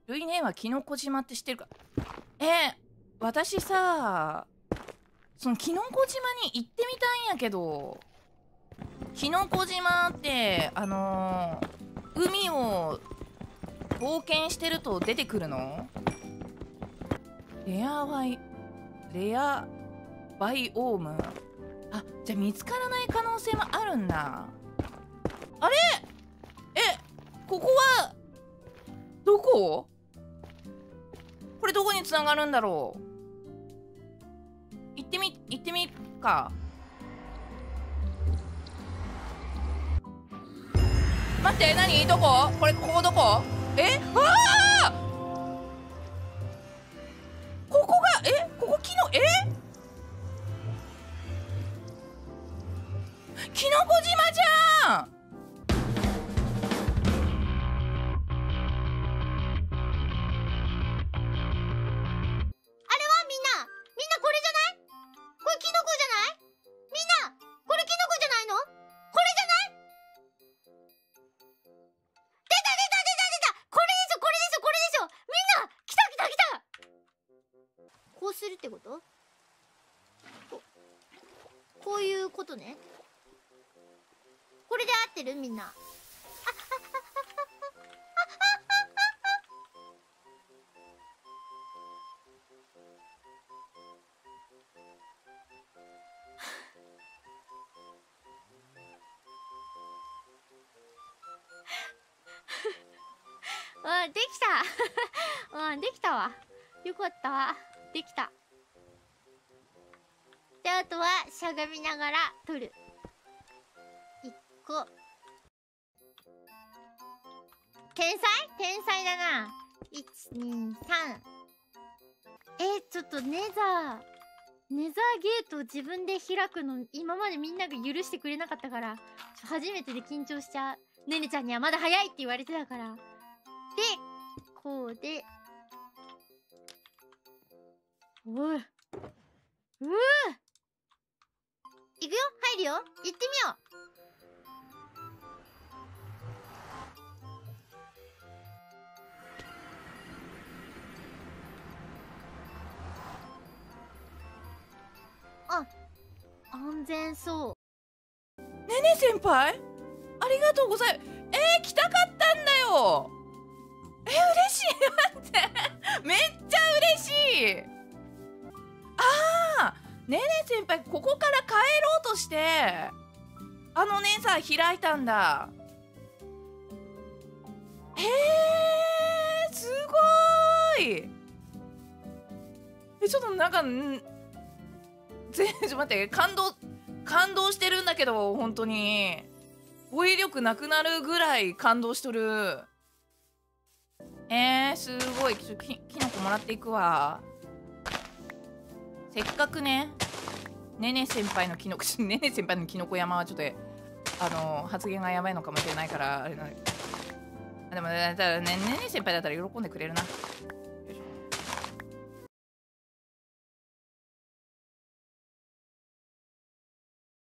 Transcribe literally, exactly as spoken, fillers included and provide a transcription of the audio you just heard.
ルイネはキノコ島って知ってるか？えー、私さ、そのキノコ島に行ってみたいんやけど、キノコ島ってあのー、海を冒険してると出てくるの？レアバイレアバイオーム。あ、じゃあ見つからない可能性もあるんだ。あれ？え、ここはどこ？これどこにつながるんだろう？行ってみ行ってみっか。待って、何？どこ？これここどこ？え？ああ！ここがえ？ここキノえ？キノコ島じゃん！ こうするってこと？こ, こういうことね。これで合ってる？みんな。うん、できた。うん、できたわ。よかったわ。できた。で、あとはしゃがみながら取る。いっこ。天才？天才だな。いち、に、さん。え、ちょっとネザーネザーゲートを自分で開くの今までみんなが許してくれなかったから、ちょ初めてで緊張しちゃう。ねねちゃんにはまだ早いって言われてたから。で、こうで、おい、うぅ、いくよ、入るよ、行ってみよう。あ、安全そう。 ねね先輩、ありがとうございます。えー、来たかったんだよ。えー、嬉しい。待って、めっちゃ嬉しい。あー、ねね先輩、ここから帰ろうとしてあのねさ開いたんだ。へえー、すごい。え、ちょっとなんかん全然ちょっと待って、感動感動してるんだけど、本当に語彙力なくなるぐらい感動しとる。えー、すごい。き, き, きのこもらっていくわ。せっかくね、ねね先輩のきのこねね先輩のきのこ山はちょっとあの発言がやばいのかもしれないからあれな。でもね、ねね先輩だったら喜んでくれるな。